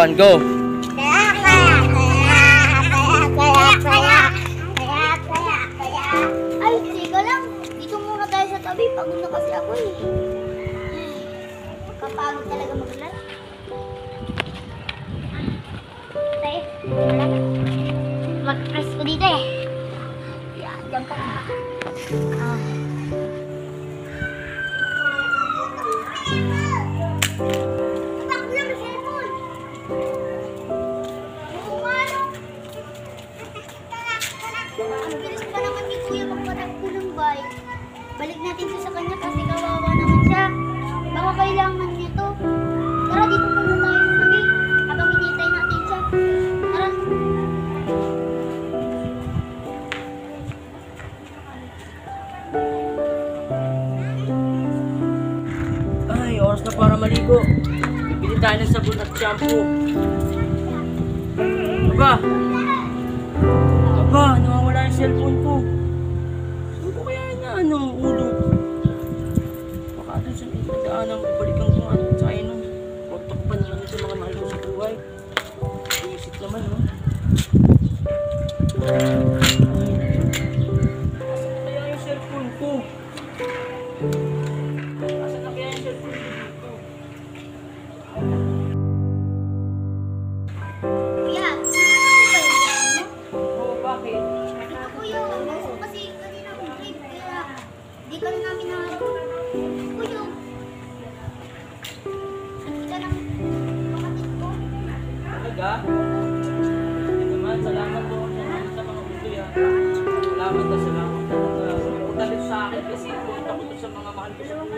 1, go! Ay, teka lang. Dito muna tayo sa tabi. Pagod na kasi ako eh. Kapagod talaga maglala. Tayo, wala na. Mag-press ko dito eh. Yan, dyan ka na. Ang bilis pa naman ni Kuya magpatakbo ng bike. Balik natin siya sa kanya kasi kawawa naman siya. Baka kailangan niya to. Tara, dito muna tayo sa tabi habang hinihintay natin siya. Tara. Ay, oras na para maligo. Bibili tayo ng sabon at shampoo. Aba! Aba, nawawala yung cellphone ko. Saan ko kaya na ulo? Baka doon sa may pagdaanan, balikan ko nga sa inom. Kontak pa naman sa mga mahal ko sa buhay. Iisip naman, no? Nasaan kaya yung cellphone ko? Nasaan kaya yung cellphone ko? Kuya, ano ba yun? Oo, bakit? Ito kuya, gusto kasi kanina akong trip kaya di ka na namin naharap. Kuya, kita ng kapatid ko. Talaga? Hindi naman, salamat po sa mga butoy ha. Salamat talaga. Huwag sa akin kasi punta ko to sa mga mahal ko sa buhay.